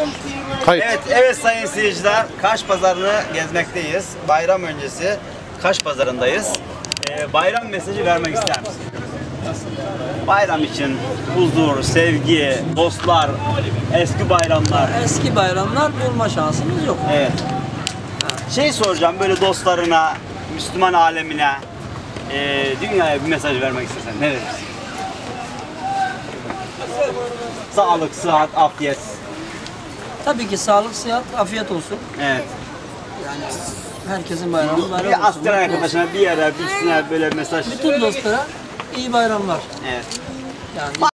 Kayıt. Evet sayın seyirciler, Kaş Pazarı'nı gezmekteyiz. Bayram öncesi Kaş Pazarı'ndayız. Bayram mesajı vermek ister misin? Bayram için huzur, sevgi, dostlar, eski bayramlar. Eski bayramlar bulma şansımız yok. Evet. Şey soracağım, böyle dostlarına, Müslüman alemine, dünyaya bir mesaj vermek istesen ne verirsin? Sağlık, sıhhat, afiyet. Tabii ki sağlık, sıhhat, afiyet olsun. Evet. Yani herkesin bayramı bayram olsun. Bir asker arkadaşına, bir yere, birisine böyle mesaj. Bütün dostlara iyi bayramlar. Evet. Yani